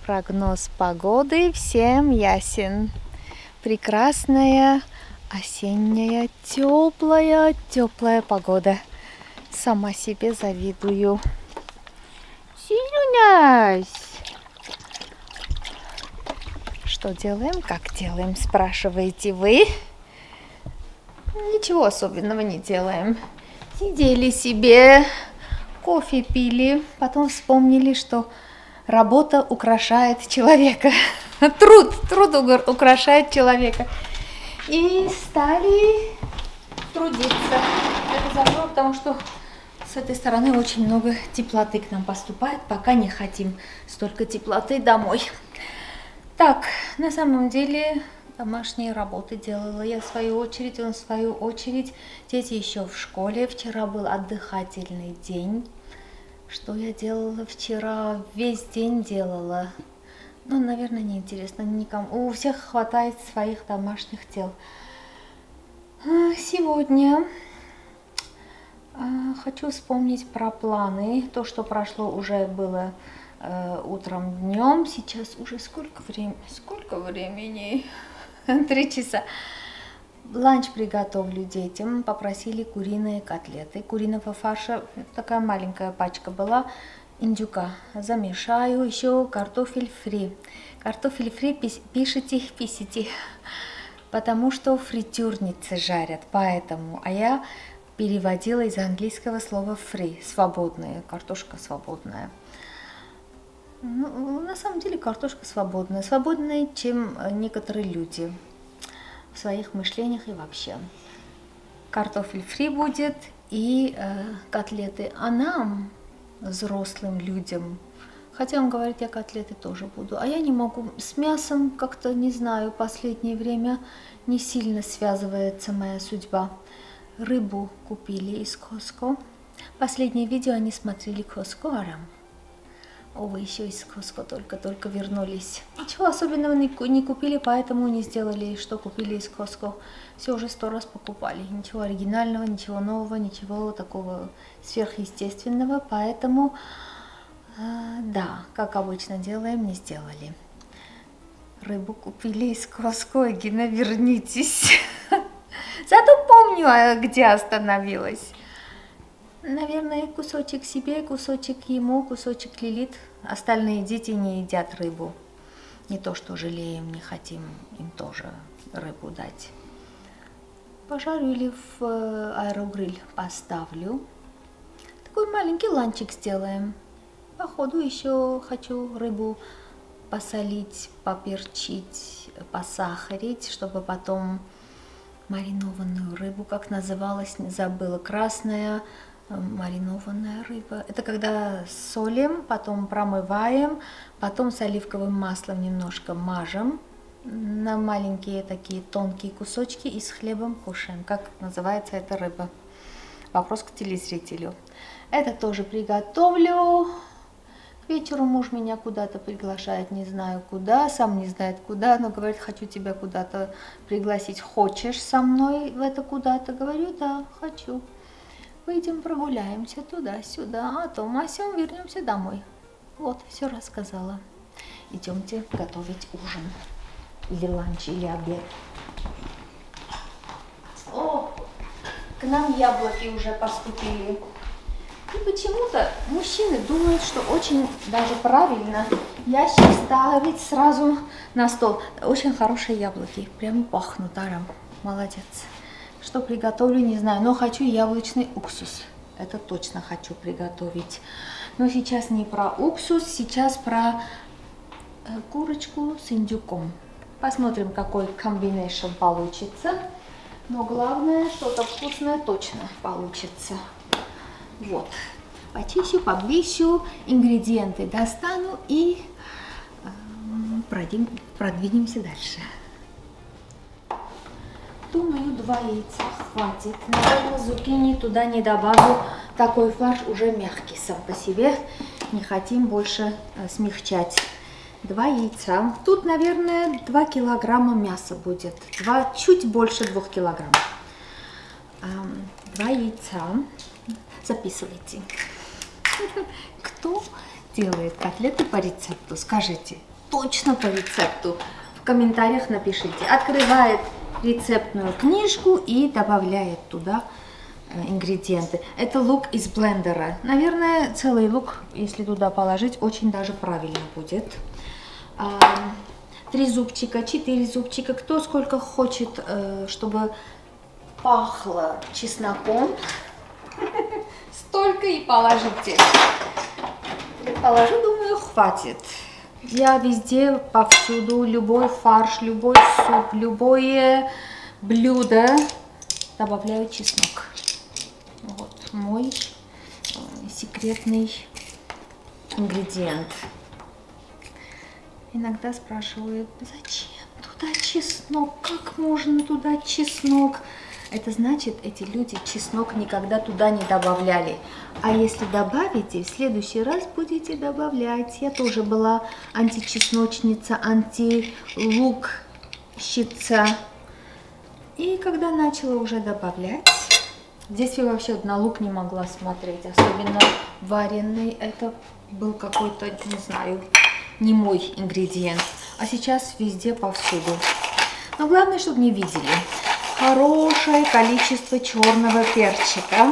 Прогноз погоды всем ясен. Прекрасная осенняя теплая погода. Сама себе завидую. Силюнясь! Что делаем, как делаем, спрашиваете вы? Ничего особенного не делаем. Сидели себе, кофе пили, потом вспомнили, что работа украшает человека. Труд украшает человека. И стали трудиться. Это забавно, потому что с этой стороны очень много теплоты к нам поступает. Пока не хотим столько теплоты домой. Так, на самом деле домашние работы делала я в свою очередь, он в свою очередь. Дети еще в школе. Вчера был отдыхательный день. Что я делала вчера? Весь день делала. Ну, наверное, неинтересно никому. У всех хватает своих домашних дел. Сегодня хочу вспомнить про планы. То, что прошло, уже было утром, днем. Сейчас уже сколько времени? 3 часа. Ланч приготовлю детям. Попросили куриные котлеты. Куриного фарша, такая маленькая пачка была. Индюка замешаю. Еще картофель фри. Картофель фри пишите, потому что фритюрницы жарят. Поэтому. А я переводила из английского слова free. Свободная. Картошка свободная. Ну, на самом деле картошка свободная. Свободная, чем некоторые люди в своих мышлениях и вообще. Картофель фри будет и котлеты. А нам, взрослым людям, хотя он говорит, я котлеты тоже буду, а я не могу. С мясом как-то, не знаю, последнее время не сильно связывается моя судьба. Рыбу купили из Costco. Последнее видео они смотрели Costco Арам. Вы еще из Costco только вернулись. Ничего особенного не купили, поэтому не сделали, что купили из Costco. Все уже 100 раз покупали. Ничего оригинального, ничего нового, ничего такого сверхъестественного. Поэтому, да, как обычно делаем, не сделали. Рыбу купили из Costco, Гина, вернитесь. Зато помню, где остановилась. Наверное, кусочек себе, кусочек ему, кусочек Лилит. Остальные дети не едят рыбу. Не то, что жалеем, не хотим им тоже рыбу дать. Пожарю или в аэрогриль поставлю. Такой маленький ланчик сделаем. Походу еще хочу рыбу посолить, поперчить, посахарить, чтобы потом маринованную рыбу, как называлась, не забыла, красная маринованная рыба. Это когда солим, потом промываем, потом с оливковым маслом немножко мажем на маленькие такие тонкие кусочки и с хлебом кушаем. Как называется эта рыба? Вопрос к телезрителю. Это тоже приготовлю. К вечеру муж меня куда-то приглашает, не знаю куда, сам не знает куда, но говорит, хочу тебя куда-то пригласить. Хочешь со мной в это куда-то? Говорю, да, хочу. Выйдем, прогуляемся туда-сюда, а то сём вернемся домой. Вот, все рассказала. Идемте готовить ужин. Или ланч, или обед. О, к нам яблоки уже поступили. И почему-то мужчины думают, что очень даже правильно ящик ставить сразу на стол. Очень хорошие яблоки, прямо пахнут даром. Молодец. Что приготовлю, не знаю, но хочу яблочный уксус. Это точно хочу приготовить. Но сейчас не про уксус, сейчас про курочку с индюком. Посмотрим, какой комбинейшн получится. Но главное, что-то вкусное точно получится. Вот. Почищу, поблищу, ингредиенты достану и продвинемся дальше. Думаю, 2 яйца хватит. Наверное, зукини туда не добавлю. Такой фарш уже мягкий сам по себе. Не хотим больше смягчать. 2 яйца. Тут, наверное, 2 килограмма мяса будет. Чуть больше 2 килограмм. 2 яйца. Записывайте. Кто делает котлеты по рецепту? Скажите. точно по рецепту, в комментариях напишите. Открывает рецептную книжку и добавляет туда ингредиенты. Это лук из блендера. Наверное, целый лук, если туда положить, очень даже правильно будет. 3 зубчика, 4 зубчика, кто сколько хочет, чтобы пахло чесноком, столько и положите. Положу, думаю, хватит. Я везде, повсюду, любой фарш, любой суп, любое блюдо добавляю чеснок. Вот мой секретный ингредиент. Иногда спрашивают, зачем туда чеснок, как можно туда чеснок? Это значит, эти люди чеснок никогда туда не добавляли. А если добавите, в следующий раз будете добавлять. Я тоже была античесночница, антилукщица. И когда начала уже добавлять, здесь я вообще на лук не могла смотреть, особенно вареный. Это был какой-то, не знаю, не мой ингредиент. А сейчас везде, повсюду. Но главное, чтобы не видели. Хорошее количество черного перчика.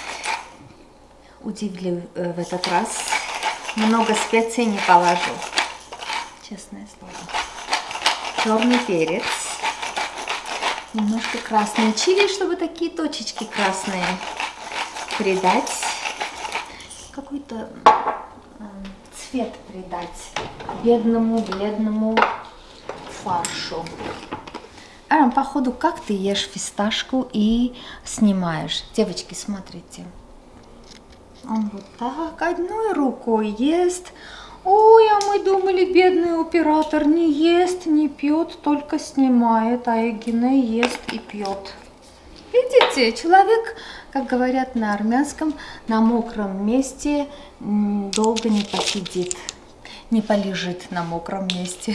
Удивлю в этот раз. Много специй не положу. Честное слово. Черный перец. Немножко красный чили, чтобы такие точечки красные придать. Какой-то цвет придать бедному, бледному фаршу. Походу, как ты ешь фисташку и снимаешь. Девочки, смотрите. Он вот так одной рукой ест. Ой, а мы думали, бедный оператор не ест, не пьет, только снимает. А Эгине ест и пьет. Видите, человек, как говорят на армянском, на мокром месте долго не посидит, не полежит на мокром месте.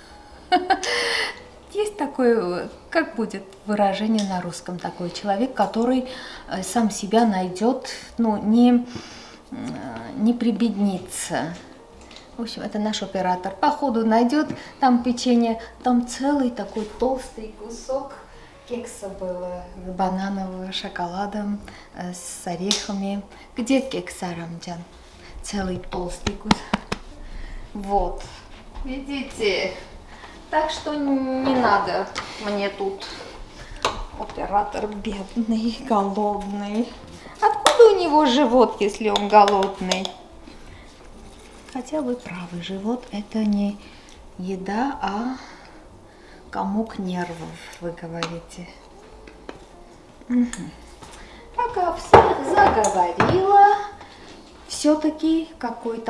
Есть такое, как будет выражение на русском, такой человек, который сам себя найдет, ну, не прибеднится. В общем, это наш оператор. Походу найдет там печенье, там целый такой толстый кусок кекса было, бананового, шоколадом, с орехами. Где кекс, Арамджан? Целый толстый кусок. Вот, видите? Так что не надо мне тут оператор бедный, голодный. Откуда у него живот, если он голодный? Хотя вы правы, живот это не еда, а комок нервов, вы говорите. Угу. Пока все заговорила, все-таки какой-то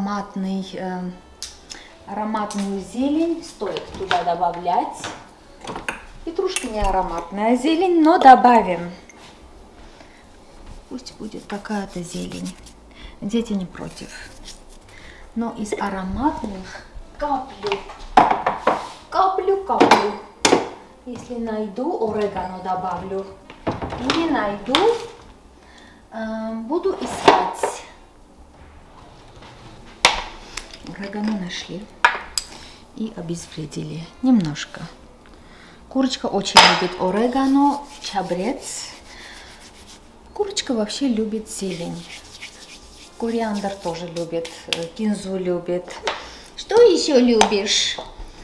ароматную зелень стоит туда добавлять. Петрушка не ароматная зелень, но добавим. Пусть будет какая-то зелень. Дети не против. Но из ароматных каплю. Если найду, орегано добавлю. Не найду, буду искать. Орегано нашли и обезвредили немножко. Курочка очень любит орегано, чабрец. Курочка вообще любит зелень. Кориандр тоже любит, кинзу любит. Что еще любишь?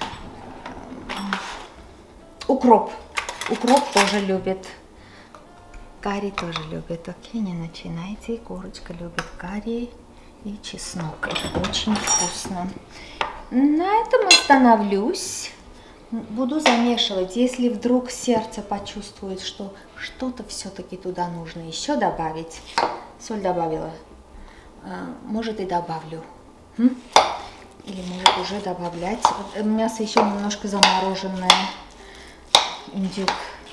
Укроп. Укроп тоже любит. Карри тоже любит. Окей, не начинайте. Курочка любит карри и чеснок. Это очень вкусно. На этом остановлюсь. Буду замешивать. Если вдруг сердце почувствует, что что-то все-таки туда нужно еще добавить. Соль добавила. Может и добавлю. Или может уже добавлять. Мясо еще немножко замороженное. Индюк.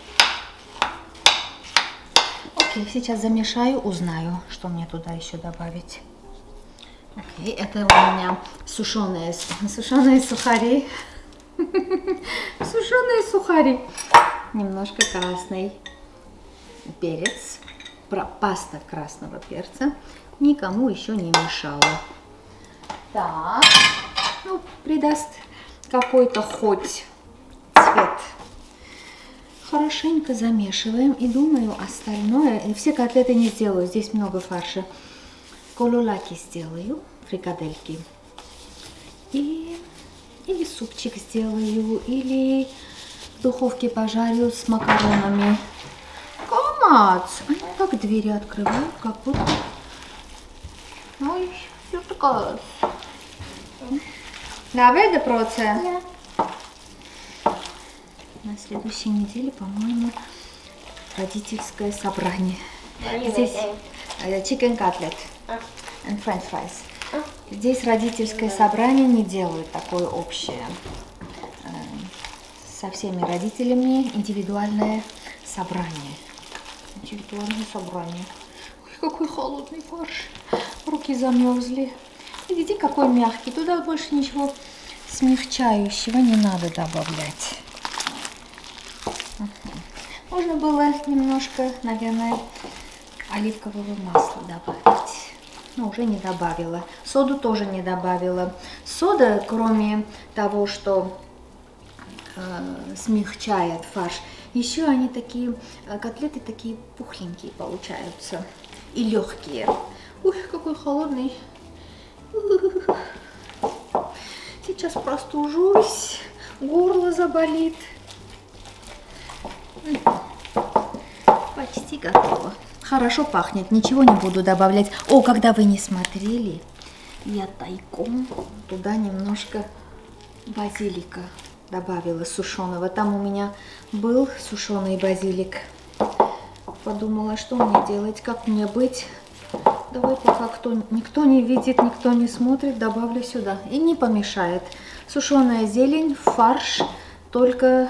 Окей, сейчас замешаю, узнаю, что мне туда еще добавить. Окей, это у меня сушеные сухари. Сушеные сухари. Немножко красный перец. Паста красного перца. Никому еще не мешала. Так, ну, придаст какой-то хоть цвет. Хорошенько замешиваем и думаю остальное. И все котлеты не сделаю, здесь много фарша. Кололаки сделаю, фрикадельки. Или супчик сделаю, или в духовке пожарю с макаронами. Комац! Они как двери открывают, как будто... Ой, все такое. Давай процесс. На следующей неделе, по-моему, родительское собрание. Здесь chicken cutlet and french fries. Здесь родительское собрание не делают такое общее. Со всеми родителями индивидуальное собрание. Индивидуальное собрание. Ой, какой холодный фарш. Руки замерзли. Видите, какой мягкий. Туда больше ничего смягчающего не надо добавлять. Можно было немножко, наверное, оливкового масла добавить. Но уже не добавила. Соду тоже не добавила. Сода, кроме того, что смягчает фарш, еще они такие, котлеты такие пухленькие получаются. И легкие. Ух, какой холодный. Сейчас простужусь. Горло заболит. Почти готово. Хорошо пахнет, ничего не буду добавлять. О, когда вы не смотрели, я тайком туда немножко базилика добавила сушеного. Там у меня был сушеный базилик. Подумала, что мне делать, как мне быть. Давай пока никто не видит, никто не смотрит, добавлю сюда. И не помешает. Сушеная зелень, фарш, только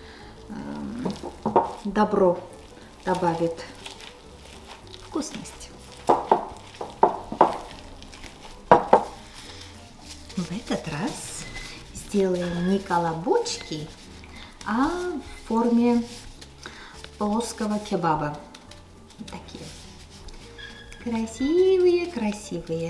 добро добавит вкусность. В этот раз сделаем не колобочки, а в форме плоского кебаба. Такие красивые, красивые.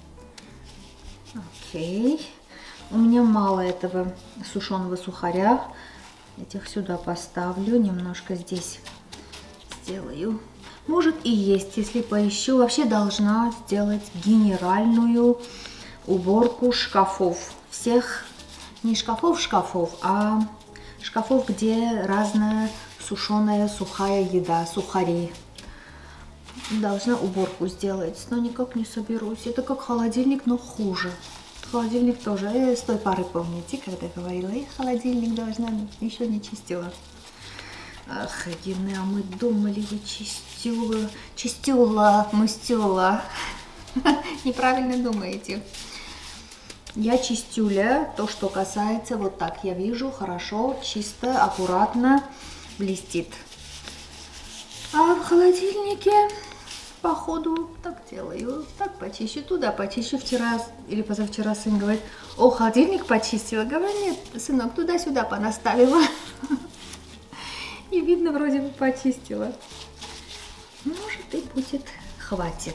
Окей. У меня мало этого сушеного сухаря. Этих сюда поставлю. Немножко здесь сделаю. Может и есть, если поищу. Вообще должна сделать генеральную уборку шкафов. Всех, не шкафов, а шкафов, где разная сушеная, сухая еда, сухари. Должна уборку сделать, но никак не соберусь. Это как холодильник, но хуже. Холодильник тоже. С той пары помните, когда говорила, холодильник должна, еще не чистила. Ах, Дина, а мы думали, вы чистила, мастила. Неправильно думаете. Я чистюля, то, что касается, вот так я вижу, хорошо, чисто, аккуратно блестит. А в холодильнике, походу, так делаю, так почищу, туда почищу. Вчера или позавчера сын говорит, о, холодильник почистила. Говорю, нет, сынок, туда-сюда понаставила. И видно, вроде бы почистила. Может и будет, хватит.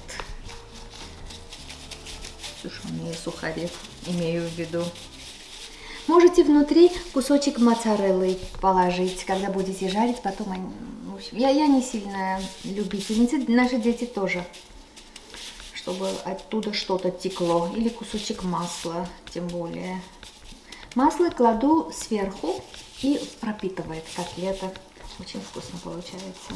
Сушеные сухари, имею в виду. Можете внутри кусочек моцареллы положить, когда будете жарить, потом они... В общем, я не сильная любительница, наши дети тоже, чтобы оттуда что-то текло. Или кусочек масла, тем более. Масло кладу сверху и пропитывает котлета. Очень вкусно получается.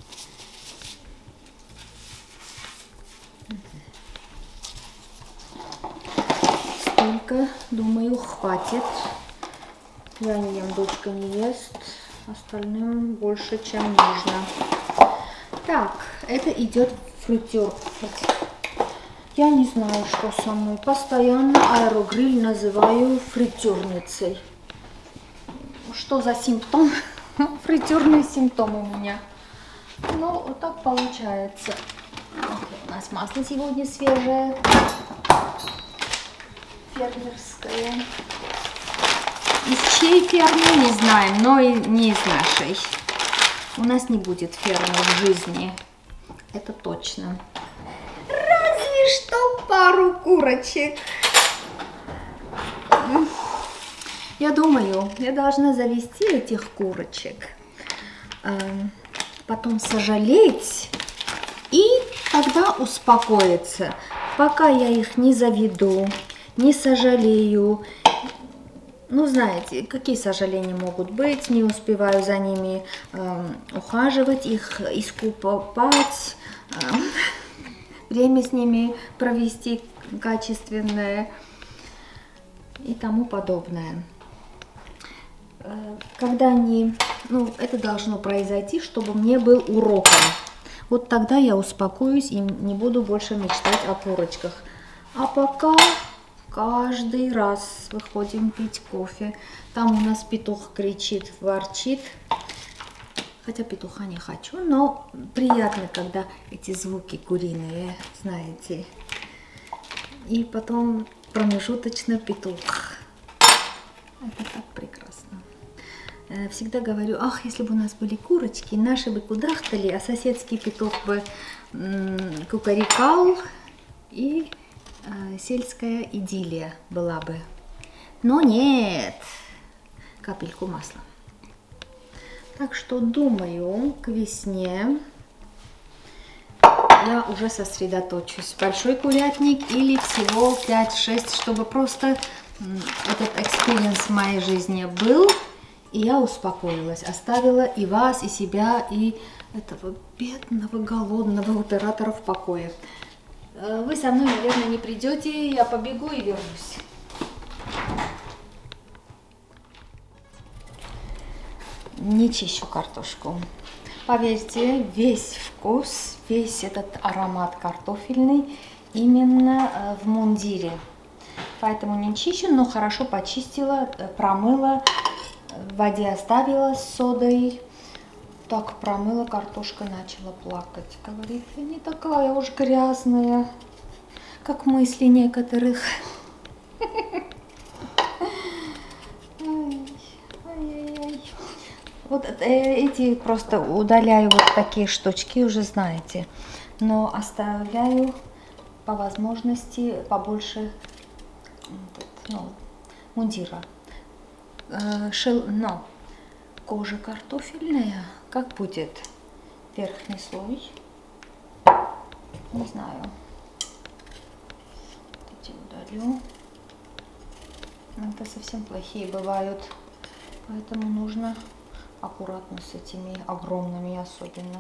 Столько, думаю, хватит. Я не ем, дочка не ест. Остальным больше, чем нужно. Так, это идет фритюр. Я не знаю, что со мной. Постоянно аэрогриль называю фритюрницей. Что за симптом? Фритюрный симптом у меня. Ну, вот так получается. Окей, у нас масло сегодня свежее. Фермерское. Из чьей фермы не знаем, но и не из нашей. У нас не будет фермы в жизни. Это точно. Разве что пару курочек. Я думаю, я должна завести этих курочек, потом сожалеть и тогда успокоиться. Пока я их не заведу, не сожалею. Ну, знаете, какие сожаления могут быть, не успеваю за ними ухаживать, их искупать, время с ними провести качественное и тому подобное. Когда они, ну, это должно произойти, чтобы мне был уроком. Вот тогда я успокоюсь и не буду больше мечтать о курочках. А пока каждый раз выходим пить кофе. Там у нас петух кричит, ворчит. Хотя петуха не хочу, но приятно, когда эти звуки куриные, знаете. И потом промежуточно петух. Это так прекрасно. Всегда говорю, ах, если бы у нас были курочки, наши бы кудахтали, а соседский петух бы кукарекал, и сельская идиллия была бы. Но нет, капельку масла. Так что думаю, к весне я уже сосредоточусь. Большой курятник или всего 5-6, чтобы просто этот экспириенс в моей жизни был. И я успокоилась, оставила и вас, и себя, и этого бедного, голодного оператора в покое. Вы со мной, наверное, не придете, я побегу и вернусь. Не чищу картошку. Поверьте, весь вкус, весь этот аромат картофельный именно в мундире. Поэтому не чищу, но хорошо почистила, промыла. В воде оставила с содой. Так промыла, картошка начала плакать. Говорит, я не такая уж грязная, как мысли некоторых. Вот эти просто удаляю, вот такие штучки, уже знаете. Но оставляю по возможности побольше мундира. Но кожа картофельная, как будет верхний слой, не знаю. Эти удалю. Это совсем плохие бывают, поэтому нужно аккуратно с этими огромными особенно.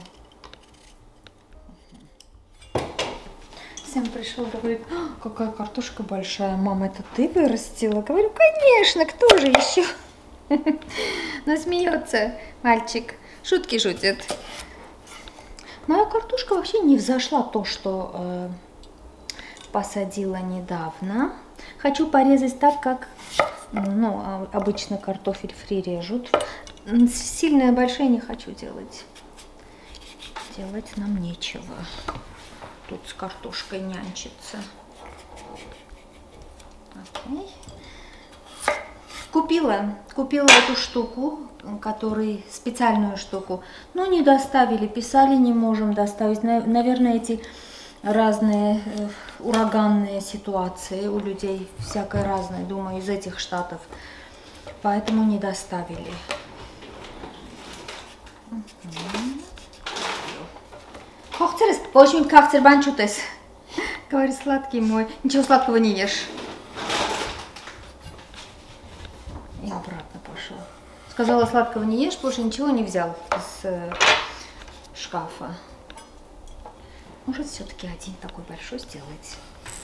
Сэм пришел, говорит, какая картошка большая, мама, это ты вырастила? Говорю, конечно, кто же еще? Но смеется мальчик, шутки шутит. Моя картошка вообще не взошла, то, что посадила недавно. Хочу порезать так, как обычно картофель фри режут. Сильно большие не хочу делать. Делать нам нечего. Тут с картошкой нянчиться. Okay. Купила эту штуку, специальную штуку. Но не доставили, писали, не можем доставить. Наверное, эти разные ураганные ситуации у людей всякое разное, думаю, из этих штатов. Поэтому не доставили. Кохцерес, очень кахцер банчутес. Говорит, сладкий мой, ничего сладкого не ешь. И обратно пошел. Сказала, сладкого не ешь, больше ничего не взял из шкафа. Может, все-таки один такой большой сделать.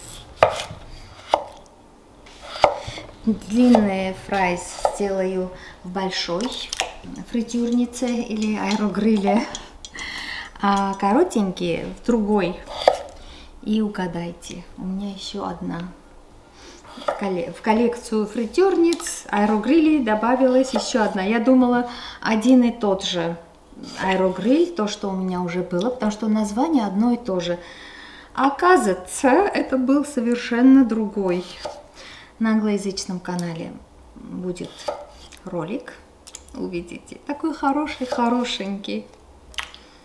Длинные фрайс сделаю в большой фритюрнице или аэрогриле, а коротенькие в другой. И угадайте, у меня еще одна. В коллекцию фритюрниц, аэрогрилей добавилась еще одна. Я думала, один и тот же аэрогриль, то, что у меня уже было, потому что название одно и то же. А оказывается, это был совершенно другой. На англоязычном канале будет ролик, увидите. Такой хороший, хорошенький.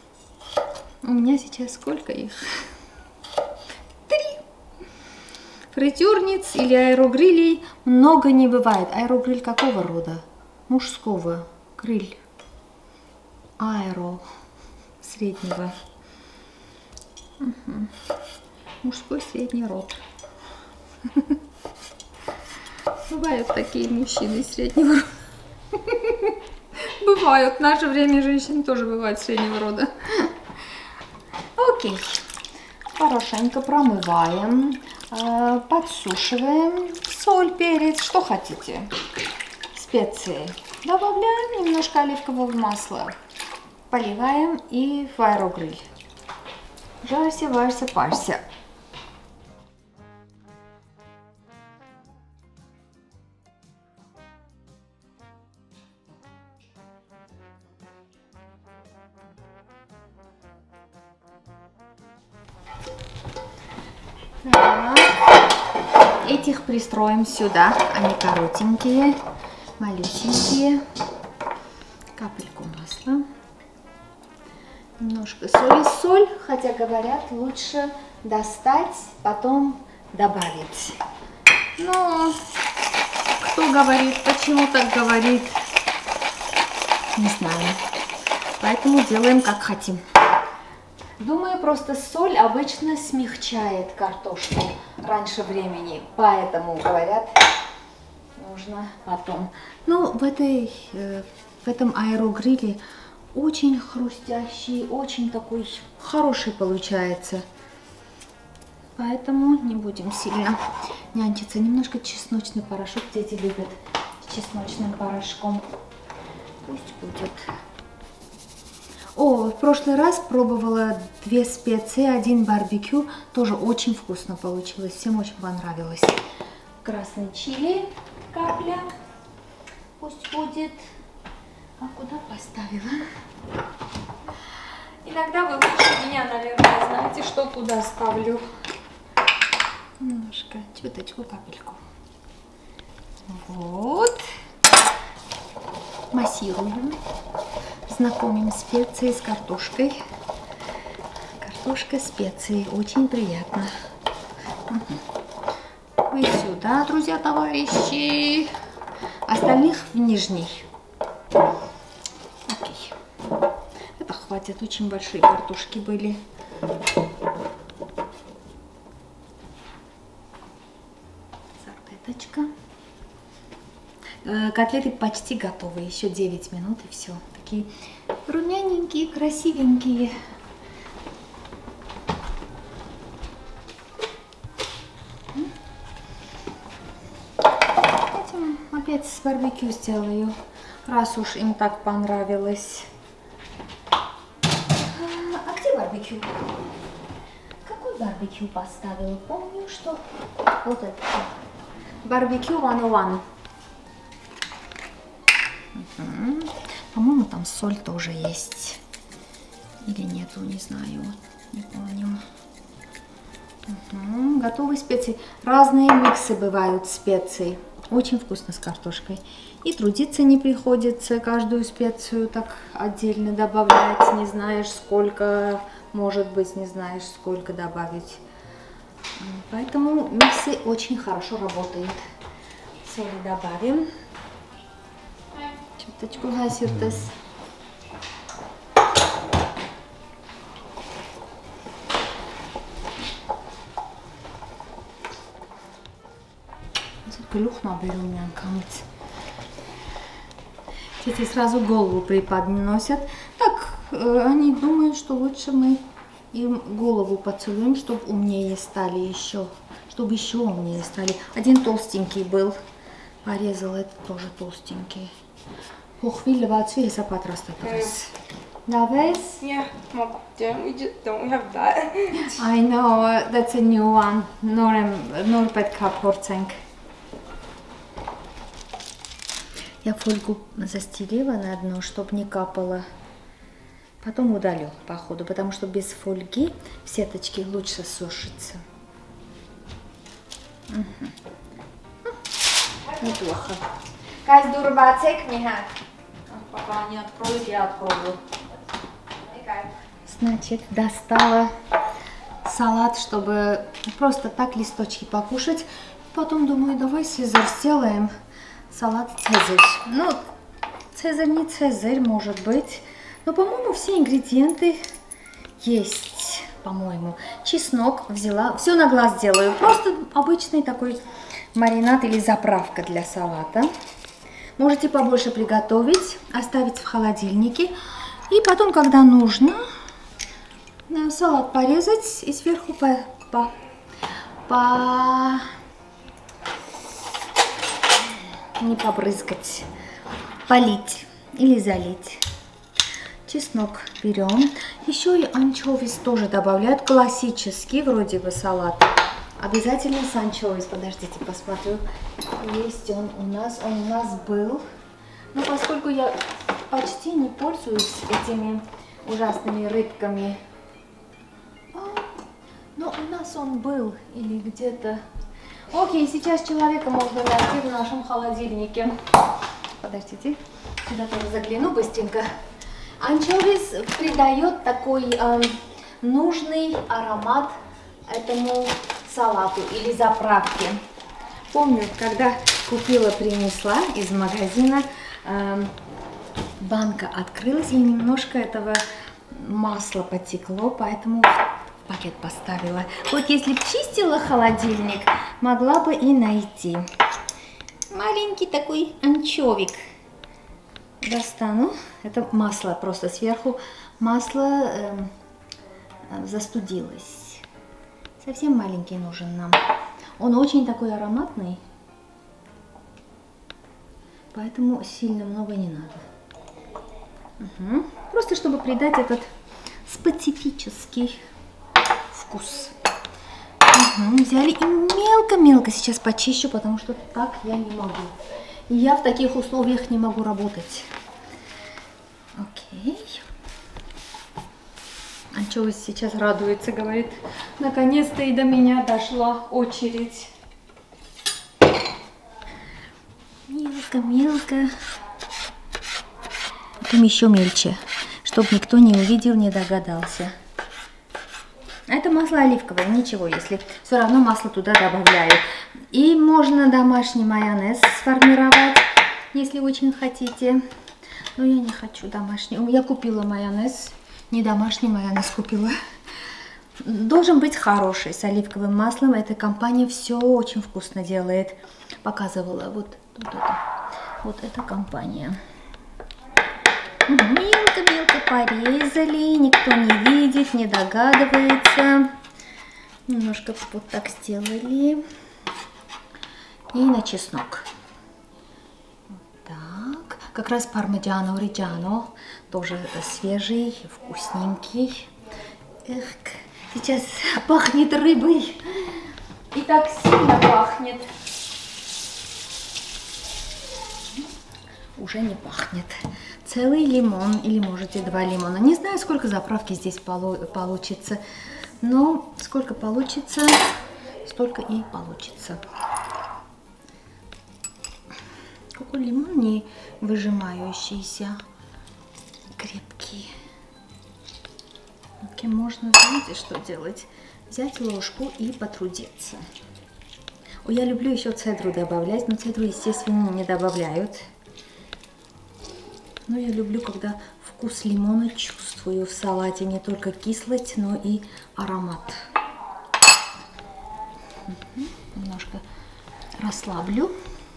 У меня сейчас сколько их? 3. Фритюрниц или аэрогрилей много не бывает. Аэрогриль какого рода? Мужского. Гриль. Аэро. Среднего. Угу. Мужской средний род. Бывают такие мужчины среднего рода. Бывают. В наше время женщины тоже бывают среднего рода. Окей. Хорошенько промываем. Подсушиваем. Соль, перец, что хотите. Специи. Добавляем немножко оливкового масла. Поливаем и в аэрогриль. Жарься, варься, парься. Так. Этих пристроим сюда. Они коротенькие, малюсенькие. Капельку масла. Немножко соли. Соль, хотя говорят, лучше достать, потом добавить. Но кто говорит, почему так говорит, не знаю. Поэтому делаем как хотим. Думаю, просто соль обычно смягчает картошку раньше времени. Поэтому, говорят, нужно потом. Ну, в этом аэрогриле очень хрустящий, очень такой хороший получается. Поэтому не будем сильно нянчиться. Немножко чесночный порошок. Дети любят с чесночным порошком. Пусть будет. О, в прошлый раз пробовала 2 специи, 1 барбекю. Тоже очень вкусно получилось. Всем очень понравилось. Красный чили капля. Пусть будет. А куда поставила? Иногда вы лучше меня, наверное, знаете, что куда ставлю. Немножко, чуточку, капельку. Вот. Массируем. Знакомим специи с картошкой. Картошка, специи. Очень приятно. Вы сюда, друзья, товарищи. Остальных в нижний. Окей. Это хватит. Очень большие картошки были. Салфеточка. Котлеты почти готовы. Еще 9 минут и все. Такие румяненькие, красивенькие. Этим опять с барбекю сделаю, раз уж им так понравилось. А где барбекю? Какой барбекю поставила? Помню, что вот это. Барбекю 101. По-моему, там соль тоже есть. Или нету, не знаю. Не помню. Готовые специи. Разные миксы бывают специй. Очень вкусно с картошкой. И трудиться не приходится. Каждую специю так отдельно добавлять. Не знаешь сколько. Может быть, не знаешь сколько добавить. Поэтому миксы очень хорошо работают. Соли добавим. Чуточку гасиртес. Плюх наберем, камец. Дети сразу голову преподносят. Так, они думают, что лучше мы им голову поцелуем, чтобы умнее стали еще. Чтобы еще умнее стали. Один толстенький был. Порезал, это тоже толстенький. Похвилеваться и запатрастатрас. Davis? Yeah, Mom, don't we have that? I know, that's a new one. Норпетка порценк. Я фольгу застелила на дно, чтобы не капало. Потом удалю по ходу, потому что без фольги в сеточке лучше сушится. Неплохо. Guys, дурбацек не hat. Пока не открою, я открою. Значит, достала салат, чтобы просто так листочки покушать. Потом думаю, давай Цезарь сделаем. Салат Цезарь. Ну, Цезарь не Цезарь, может быть. Но, по-моему, все ингредиенты есть, по-моему. Чеснок взяла. Все на глаз делаю. Просто обычный такой маринад или заправка для салата. Можете побольше приготовить, оставить в холодильнике. И потом, когда нужно, салат порезать и сверху не побрызгать, полить или залить. Чеснок берем. Еще и анчоус тоже добавляют. Классический вроде бы салат. Обязательно с анчоус. Подождите, посмотрю. Есть он у нас. Он у нас был. Но поскольку я почти не пользуюсь этими ужасными рыбками. Но у нас он был. Или где-то. Окей, сейчас человека можно найти в нашем холодильнике. Подождите. Сюда тоже загляну быстренько. Анчоус придает такой нужный аромат этому салату или заправке. Помню, когда купила, принесла из магазина, банка открылась и немножко этого масла потекло, поэтому в пакет поставила. Вот если бы чистила холодильник, могла бы и найти. Маленький такой анчовик. Достану. Это масло просто сверху. Масло застудилось. Совсем маленький нужен нам. Он очень такой ароматный. Поэтому сильно много не надо. Угу. Просто чтобы придать этот специфический вкус. Угу. Взяли и мелко-мелко сейчас почищу, потому что так я не могу. Я в таких условиях не могу работать. Окей. Анчоус сейчас радуется, говорит, наконец-то и до меня дошла очередь. Мелко-мелко. Потом еще мельче, чтобы никто не увидел, не догадался. Это масло оливковое, ничего, если все равно масло туда добавляю. И можно домашний майонез сформировать, если очень хотите. Но я не хочу домашний. Я купила майонез, не домашний майонез купила. Должен быть хороший, с оливковым маслом. Эта компания все очень вкусно делает. Показывала вот эта компания. Мелко-мелко порезали, никто не видит, не догадывается. Немножко вот так сделали. И на чеснок. Вот так. Как раз пармиджано-риджано. Тоже свежий, вкусненький. Эх, сейчас пахнет рыбой. И так сильно пахнет. Уже не пахнет. Целый лимон или можете 2 лимона. Не знаю, сколько заправки здесь получится. Но сколько получится, столько и получится. Какой лимон не выжимающийся. Крепкий. Okay, можно, знаете, что делать? Взять ложку и потрудиться. Ой, я люблю еще цедру добавлять, но цедру, естественно, не добавляют. Но я люблю, когда вкус лимона чувствую в салате. Не только кислость, но и аромат. Немножко расслаблю.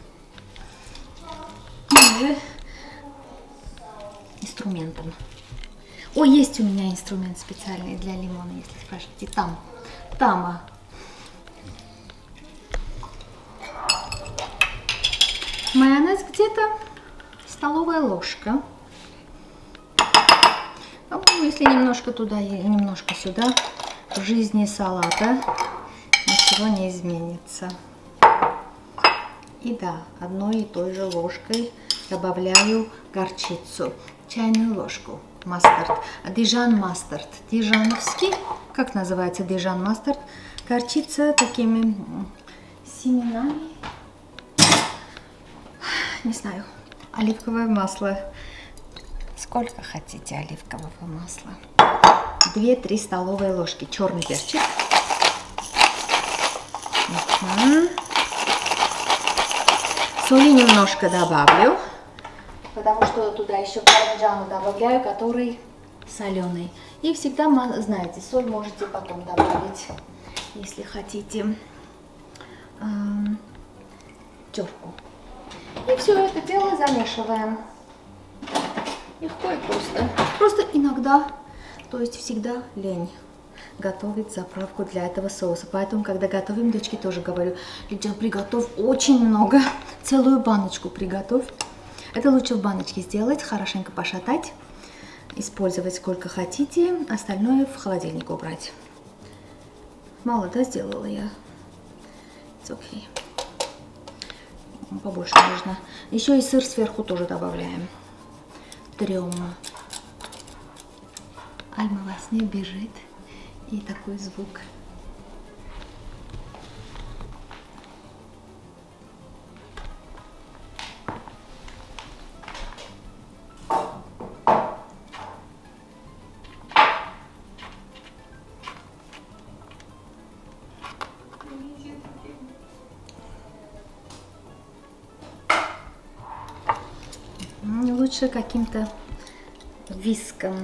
И уже инструментом. О, есть у меня инструмент специальный для лимона, если спрашиваете. Тама. Майонез где-то столовая ложка. Ну, если немножко туда и немножко сюда, в жизни салата ничего не изменится. И да, одной и той же ложкой добавляю горчицу. Чайную ложку. Мастард. Дижан мастард. Дижановский. Как называется дижан мастард? Горчица такими семенами. Не знаю. Оливковое масло. Сколько хотите оливкового масла? 2-3 столовые ложки. Черный перчик. Соли немножко добавлю, потому что туда еще пармиджану добавляю, который соленый. И всегда, знаете, соль можете потом добавить, если хотите, терку. И все это дело замешиваем. Легко и просто. Просто иногда, то есть всегда лень готовить заправку для этого соуса. Поэтому, когда готовим, дочке тоже говорю: Лидия, приготовь очень много, целую баночку приготовь. Это лучше в баночке сделать, хорошенько пошатать, использовать сколько хотите, остальное в холодильник убрать. Мало, да, сделала я? It's okay. Побольше нужно. Еще и сыр сверху тоже добавляем. Трем. Альма во сне бежит. И такой звук. Лучше каким-то виском.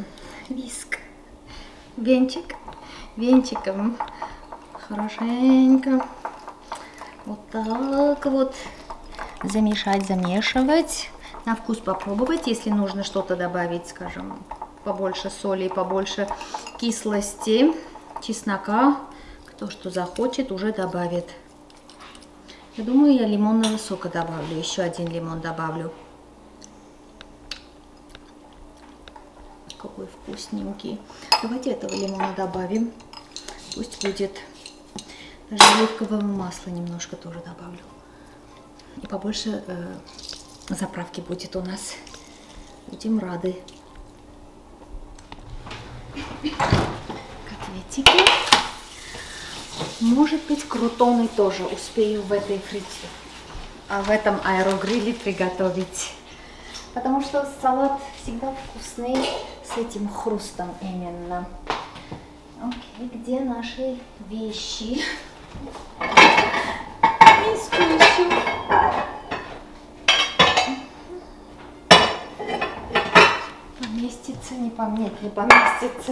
Венчиком хорошенько вот так вот замешивать, на вкус попробовать. Если нужно что-то добавить, скажем, побольше соли, побольше кислости, чеснока, кто что захочет, уже добавит. Я думаю, я лимонного сока добавлю, еще один лимон добавлю. Какой вкусненький. Давайте этого лимона добавим. Пусть будет. Даже оливкового масла немножко тоже добавлю. И побольше заправки будет у нас. Будем рады. Котлетики. Может быть, крутоны тоже успею в этой фритюре, в этом аэрогриле приготовить. Потому что салат всегда вкусный с этим хрустом именно. Окей, где наши вещи? Миску ищу. Поместится, не поместится.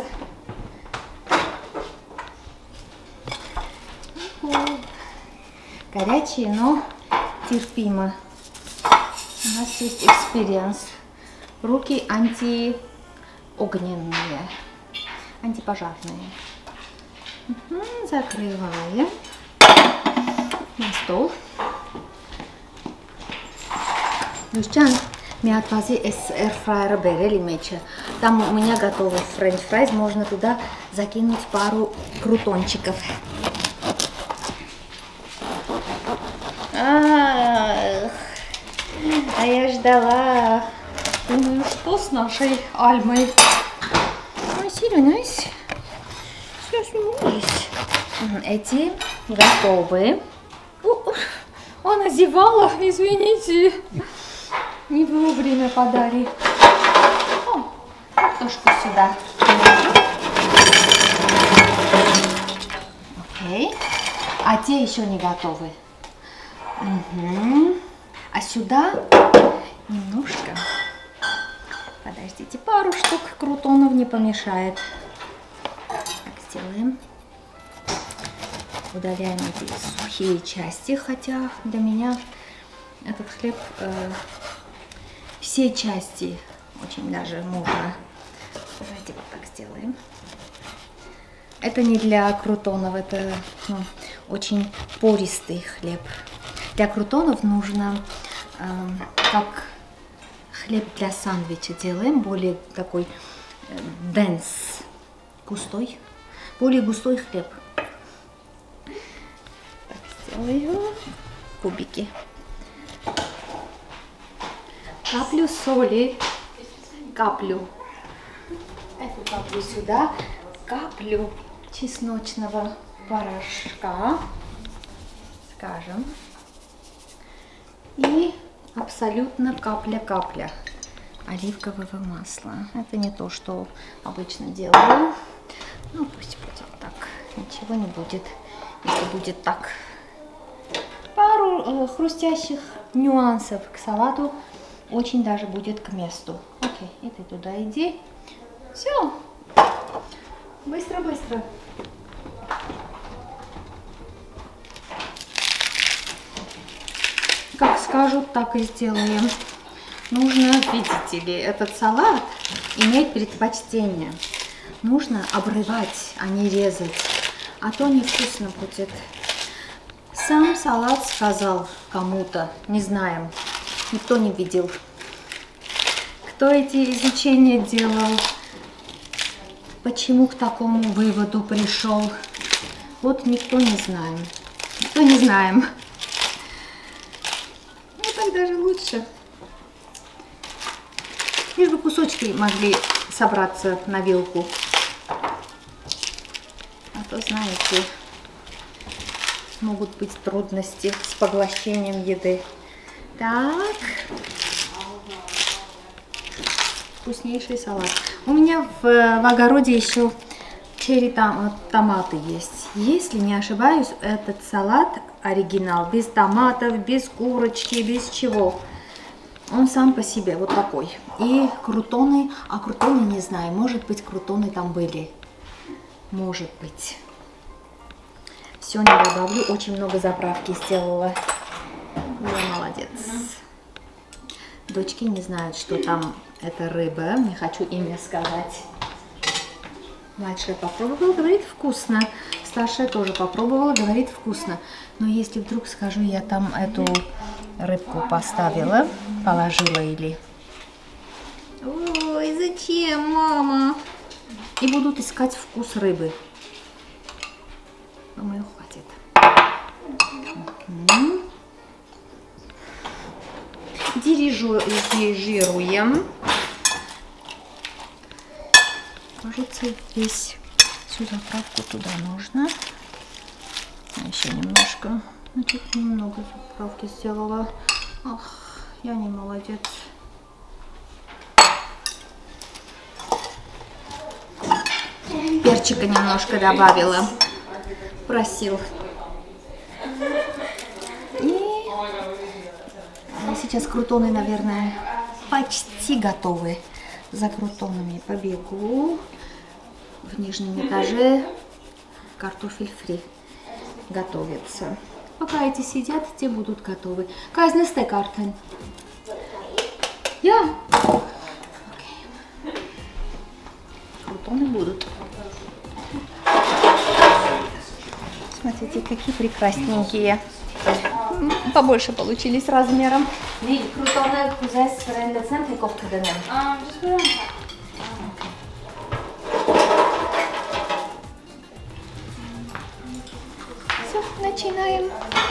Горячие, но терпимо. У нас есть экспириенс. Руки антиогненные, антипожарные. Закрываем на стол. Душчан, мятвази из эрфрайера берели меча. Там у меня готовый френч-фрайз. Можно туда закинуть пару крутончиков. А я ждала. Думаю, что с нашей Альмой? Ой, сильность. Все сменились. Эти готовы. Она зевала, извините. Не вовремя подари. О, картошку сюда. Окей. А те еще не готовы. А сюда немножко, подождите, пару штук крутонов не помешает. Так сделаем. Удаляем эти сухие части, хотя для меня этот хлеб все части очень даже можно. Давайте вот так сделаем. Это не для крутонов, это очень пористый хлеб. Для крутонов нужно, как хлеб для сэндвича делаем, более такой dense, густой, более густой хлеб. Так, сделаю кубики. Каплю соли, каплю. Эту каплю сюда, каплю чесночного порошка, скажем. И абсолютно капля-капля оливкового масла. Это не то, что обычно делаю. Ну, пусть будет так. Ничего не будет, если будет так. хрустящих нюансов к салату очень даже будет к месту. Окей, и ты туда иди. Все. Быстро-быстро. Как скажут, так и сделаем. Нужно, видите ли, этот салат имеет предпочтение. Нужно обрывать, а не резать. А то невкусно будет. Сам салат сказал кому-то, не знаем. Никто не видел. Кто эти изучения делал? Почему к такому выводу пришел? Вот никто не знаем. Никто не знаем. Ну так даже лучше. Лишь бы кусочки могли собраться на вилку. А то, знаете, могут быть трудности с поглощением еды. Так. Вкуснейший салат. У меня в огороде еще черри томаты есть. Если не ошибаюсь, этот салат оригинал. Без томатов, без курочки, без чего. Он сам по себе вот такой. И крутоны, а крутоны не знаю, может быть крутоны там были. Может быть. Все не добавлю, очень много заправки сделала. Я молодец. Дочки не знают, что там это рыба. Не хочу имя сказать. Младшая попробовала, говорит вкусно. Старшая тоже попробовала, говорит вкусно. Но если вдруг скажу, я там эту рыбку поставила, положила или... Ой, зачем, мама? И будут искать вкус рыбы. Думаю, хватит. Дирижируем. Кажется, весь всю заправку туда нужно. Еще немножко. Значит, немного заправки сделала. Ах, я не молодец. Перчика немножко добавила. Просил. И сейчас крутоны, наверное, почти готовы. За крутонами побегу. В нижнем этаже картофель фри готовится. Пока эти сидят, те будут готовы. Казнес текартен. Я. Крутоны будут. Смотрите, какие прекрасненькие. Побольше получились размером. Крутоны кузес френдецен триковка денем. Все, начинаем.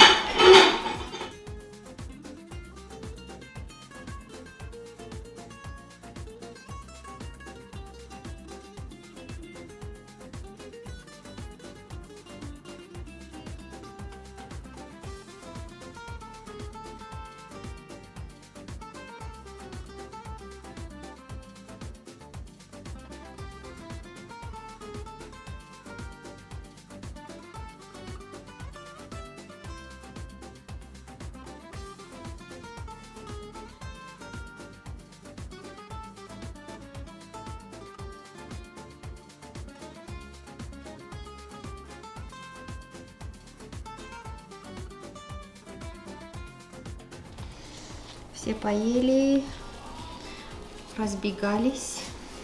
Все поели, разбегались,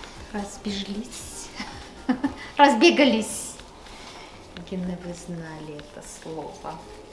разбегались. Гене, вы знали это слово.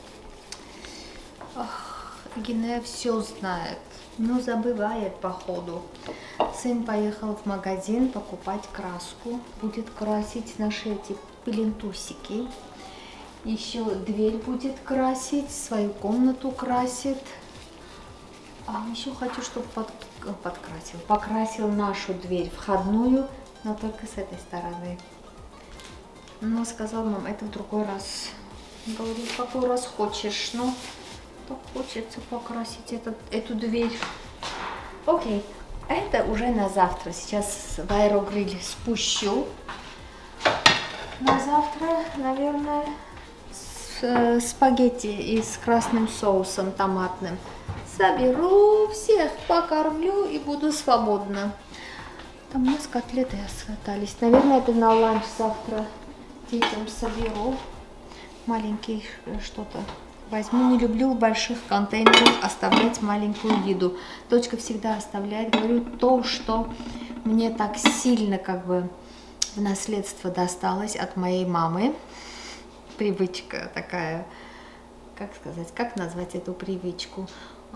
Ах, Гене все знает, но забывает по ходу. Сын поехал в магазин покупать краску, будет красить наши эти плинтусики. Еще дверь будет красить, свою комнату красит. А еще хочу, чтобы покрасил нашу дверь входную, но только с этой стороны. Но сказал нам, это в другой раз. Говорю, какой раз хочешь, но так хочется покрасить эту дверь. Окей, это уже на завтра. Сейчас в аэрогриль спущу. На завтра, наверное, спагетти и с красным соусом томатным. Соберу всех, покормлю и буду свободна. Там у нас котлеты остались. Наверное, это на ланч завтра детям соберу. Маленький что-то возьму. Не люблю в больших контейнерах оставлять маленькую еду. Дочка всегда оставляет. Говорю, то, что мне так сильно как бы в наследство досталось от моей мамы. Привычка такая, как сказать, как назвать эту привычку?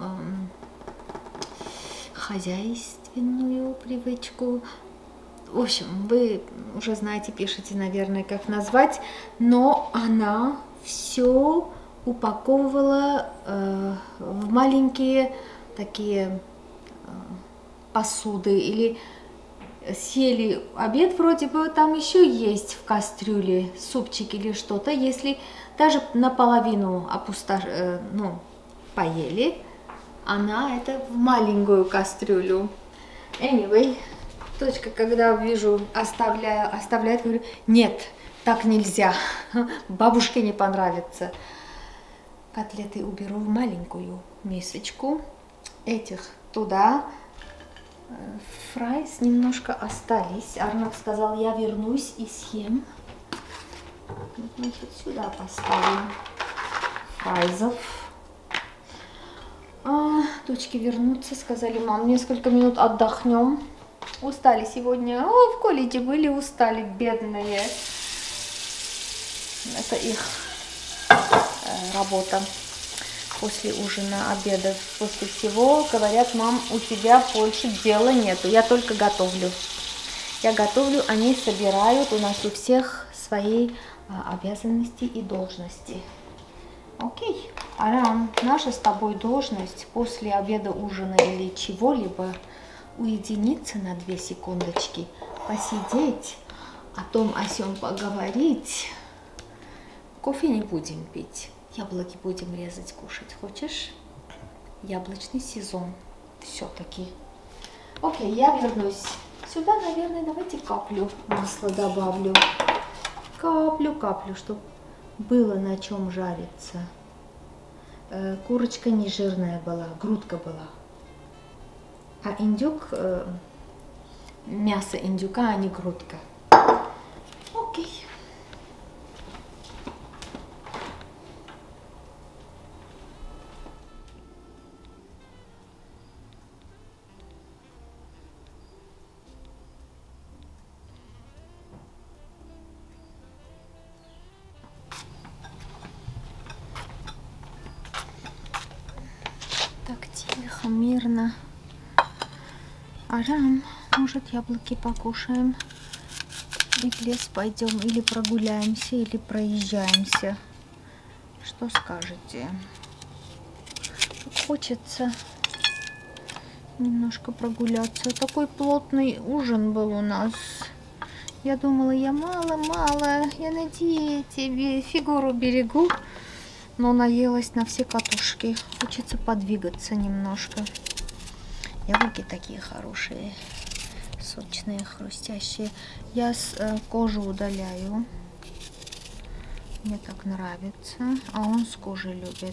Хозяйственную привычку. В общем, вы уже знаете, пишите, наверное, как назвать, но она все упаковывала в маленькие такие посуды, или съели обед, вроде бы там еще есть в кастрюле супчик или что-то, если даже наполовину поели, она это в маленькую кастрюлю. Anyway, дочка, когда вижу, оставляет, говорю, нет, так нельзя, бабушке не понравится. Котлеты уберу в маленькую мисочку, этих туда. Фрайс немножко остались. Арнольд сказал, я вернусь и съем. Значит, сюда поставим фрайзов. Дочки вернутся, сказали, мам, несколько минут отдохнем. Устали сегодня. В колледже были, устали, бедные. Это их работа. После ужина, обеда, после всего, говорят, мам, у тебя больше дела нету, я только готовлю. Я готовлю, они собирают, у нас у всех свои обязанности и должности. Окей, Арам, наша с тобой должность после обеда, ужина или чего-либо уединиться на 2 секундочки, посидеть, о том, о сём поговорить. Кофе не будем пить. Яблоки будем резать, кушать. Хочешь? Яблочный сезон. Все-таки. Окей, я вернусь. Сюда, наверное, давайте каплю масла добавлю. Каплю, чтобы было на чем жариться. Курочка не жирная была, грудка была. А индюк, мясо индюка, а не грудка. Окей. Так тихо, мирно. Арам, может, яблоки покушаем? И в лес пойдем, или прогуляемся, или проезжаемся. Что скажете? Хочется немножко прогуляться. Такой плотный ужин был у нас. Я думала, я мало, я на диете, фигуру берегу. Но наелась на все катушки. Хочется подвигаться немножко. Яблоки такие хорошие, сочные, хрустящие. Я кожу удаляю. Мне так нравится. А он с кожей любит.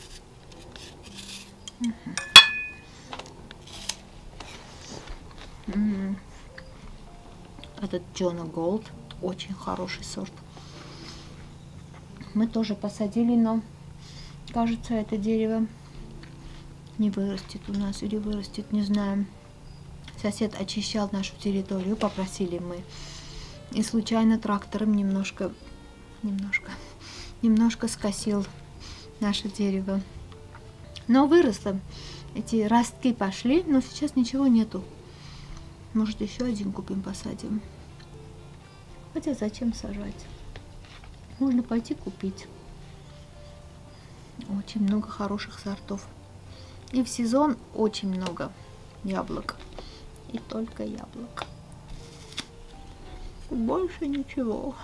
Этот Джона Голд. Очень хороший сорт. Мы тоже посадили, но кажется, это дерево не вырастет у нас или вырастет, не знаем. Сосед очищал нашу территорию, попросили мы. И случайно трактором немножко скосил наше дерево. Но выросло. Эти ростки пошли, но сейчас ничего нету. Может, еще один купим, посадим. Хотя зачем сажать? Можно пойти купить. Очень много хороших сортов. И в сезон очень много яблок. И только яблок. Больше ничего.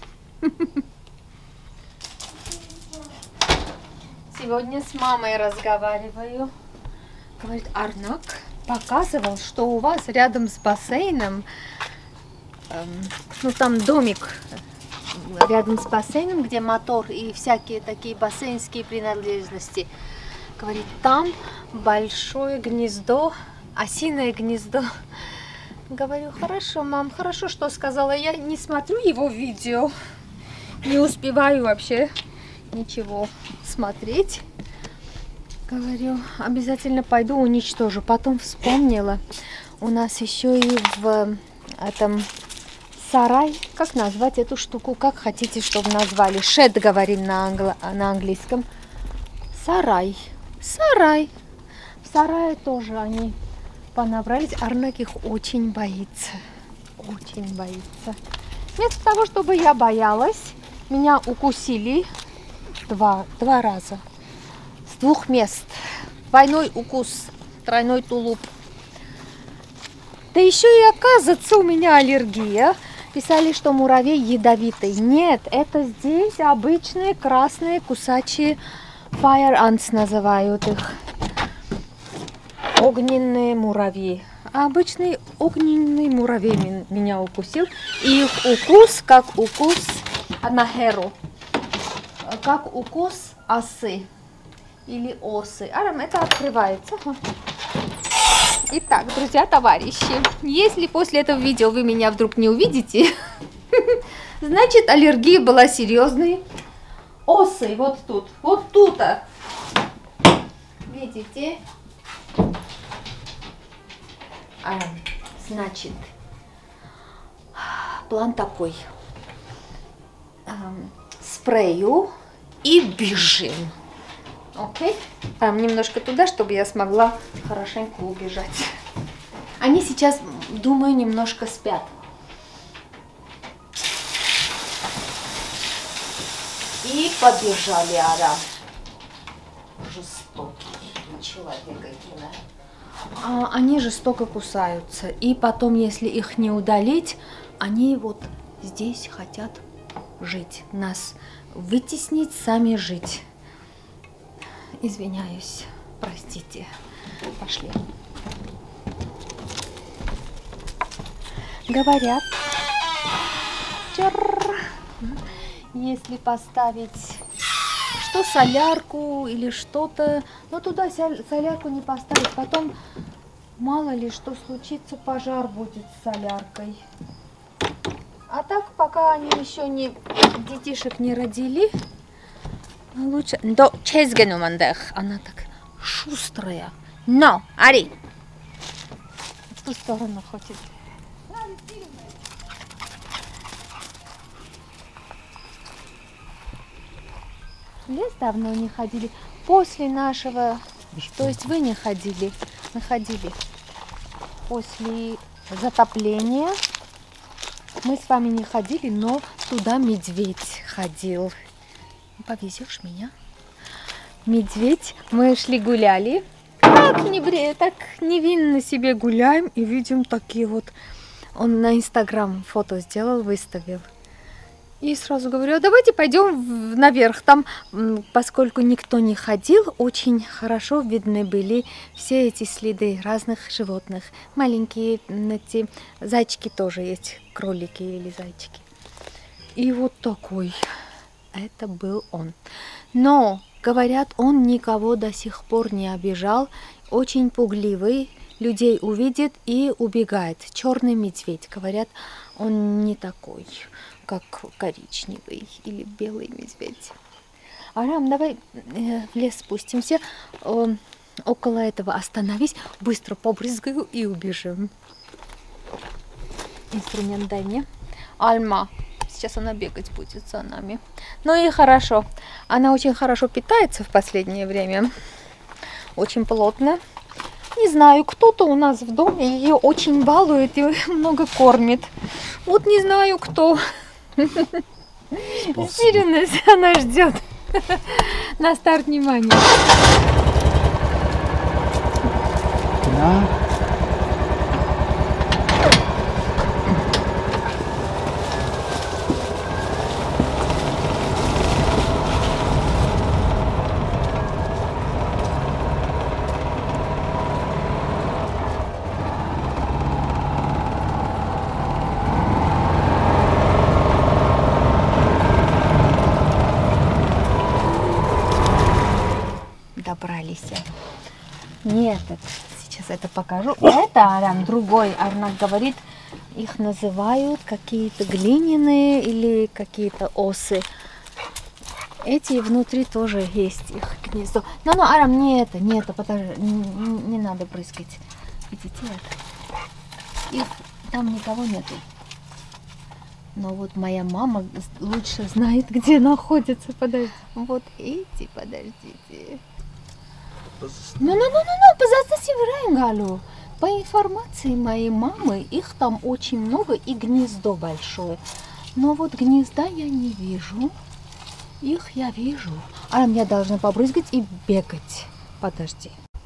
Сегодня с мамой разговариваю. Говорит, Арнак показывал, что у вас рядом с бассейном, ну там домик рядом с бассейном, где мотор и всякие такие бассейнские принадлежности. Говорит, там большое гнездо, осиное гнездо. Говорю, хорошо, мам, хорошо, что сказала. Я не смотрю его видео, не успеваю вообще ничего смотреть. Говорю, обязательно пойду уничтожу. Потом вспомнила, у нас еще и в этом сарай, как назвать эту штуку, как хотите, чтобы назвали. Шед говорим на английском. Сарай. Сарай. В сарае тоже они понабрались. Арнак их очень боится. Очень боится. Вместо того, чтобы я боялась, меня укусили два раза. С 2 мест. Двойной укус, тройной тулуп. Да еще и оказывается у меня аллергия. Писали, что муравей ядовитый. Нет, это здесь обычные красные кусачие fire ants называют их. Огненные муравьи. А обычный огненный муравей меня укусил. И их укус, как укус нахеру, как укус осы или осы. Арам, это открывается. Итак, друзья, товарищи, если после этого видео вы меня вдруг не увидите, значит, аллергия была серьезной. Осы вот тут, видите? Значит, план такой. Спрею и бежим. Окей? Немножко туда, чтобы я смогла хорошенько убежать. Они сейчас, думаю, немножко спят. И побежали, Ара. Жестокий человек. Они жестоко кусаются. И потом, если их не удалить, они вот здесь хотят жить. Нас вытеснить, сами жить. Извиняюсь, простите. Пошли. Говорят, если поставить что солярку или что-то, но туда солярку не поставить, потом мало ли что случится, пожар будет с соляркой. А так, пока они еще детишек не родили, лучше... Она так шустрая. Но, Ари! В ту сторону хочет. В лес давно не ходили. После нашего... То есть вы не ходили. Мы ходили. После затопления мы с вами не ходили, но туда медведь ходил. Повезешь меня? Медведь. Мы шли гуляли. Так невинно себе гуляем и видим такие вот. Он на Инстаграм фото сделал, выставил. И сразу говорю, а давайте пойдем наверх. Там, поскольку никто не ходил, очень хорошо видны были все эти следы разных животных. Маленькие эти зайчики тоже есть, кролики или зайчики. И вот такой. Это был он. Но, говорят, он никого до сих пор не обижал. Очень пугливый. Людей увидит и убегает. Черный медведь. Говорят, он не такой, как коричневый или белый медведь. Арам, давай в лес спустимся. Около этого остановись. Быстро побрызгаю и убежим. Инструмент дай мне. Альма. Сейчас она бегать будет за нами. Ну и хорошо. Она очень хорошо питается в последнее время. Очень плотно. Не знаю, кто-то у нас в доме ее очень балует и много кормит. Вот не знаю, кто. Сиреность она ждет на старт внимания. добрались. Нет, сейчас это покажу. Это Арам другой. Арнак говорит, их называют какие-то глиняные или какие-то осы. Эти внутри тоже есть их гнездо. Но, Арам, не это, подожди, не надо брызгать. Видите это? Их там никого нету. Но вот моя мама лучше знает, где находится. Подожди. Вот эти, подождите. Ну, по информации моей мамы, их там очень много и гнездо большое. Но вот гнезда я не вижу. Их я вижу. А я должна побрызгать и бегать. Подожди.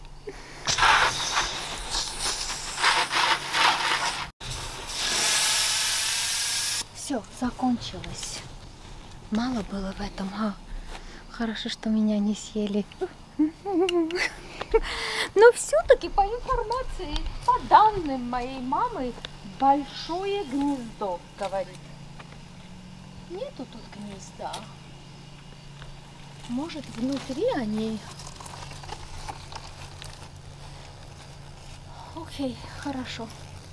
Все, закончилось. Мало было в этом, Хорошо, что меня не съели. Но все-таки по информации, по данным моей мамы, большое гнездо, говорит. Нету тут гнезда. Может, внутри они... Окей, хорошо.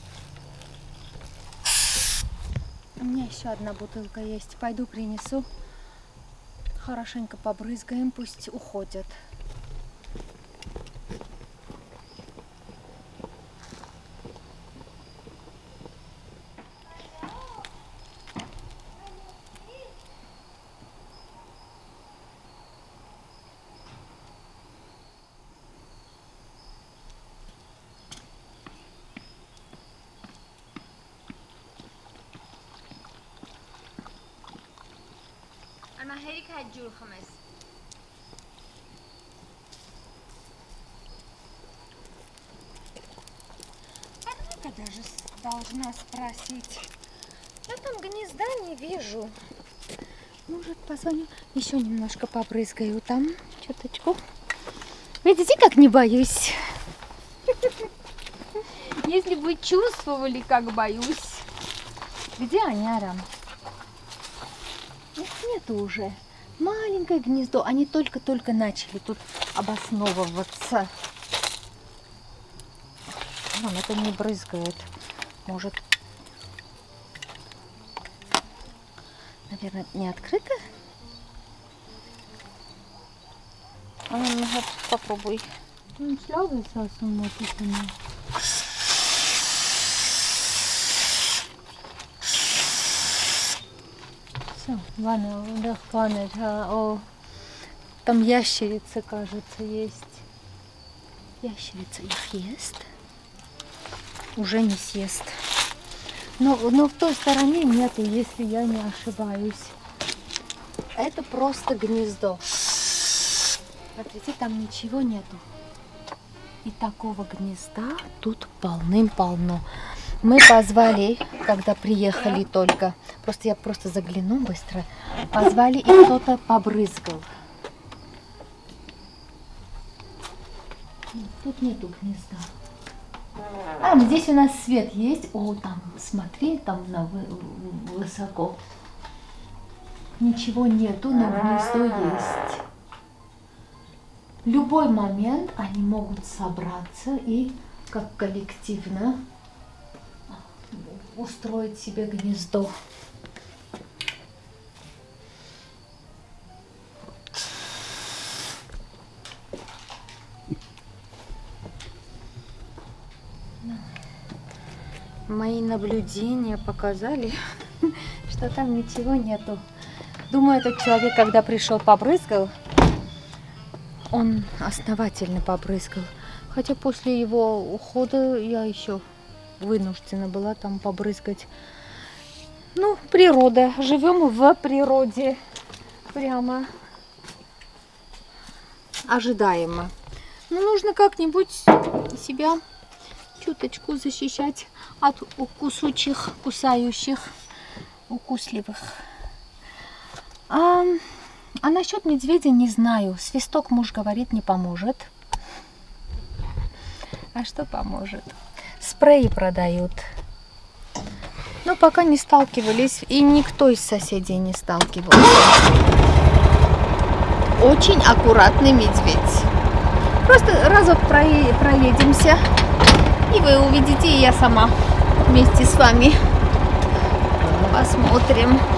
У меня еще одна бутылка есть. Пойду принесу. Хорошенько побрызгаем, пусть уходят. أنا هيك هتجول خمس. Однако даже должна спросить. Я там гнезда не вижу. Может, позвоню? Еще немножко побрызгаю там, чуточку. Видите, как не боюсь? Если бы чувствовали, как боюсь. Где они, Арам? Их нету уже. Маленькое гнездо. Они только-только начали тут обосновываться. Вон, это не брызгает. Может, наверное, не открыто? Попробуй. Все, ладно, о, там ящерица, кажется, есть. Ящерица их ест? Уже не съест. Но в той стороне нету, если я не ошибаюсь. Это просто гнездо. Смотрите, там ничего нету. И такого гнезда тут полным-полно. Мы позвали, когда приехали только. Я просто загляну быстро. Позвали, и кто-то побрызгал. Тут нету гнезда. Здесь у нас свет есть. О, там, смотри, там высоко. Ничего нету, но гнездо есть. В любой момент они могут собраться и как коллективно устроить себе гнездо. Мои наблюдения показали, что там ничего нету. Думаю, этот человек, когда пришел, побрызгал, он основательно побрызгал. Хотя после его ухода я еще вынуждена была там побрызгать. Ну, природа. Живем в природе. Прямо ожидаемо. Но нужно как-нибудь себя чуточку защищать от кусающих, укусливых. А насчет медведя не знаю. Свисток, муж говорит, не поможет. А что поможет? Спреи продают. Но пока не сталкивались, и никто из соседей не сталкивался. Очень аккуратный медведь. Просто разок проедемся, и вы увидите, и я сама вместе с вами посмотрим.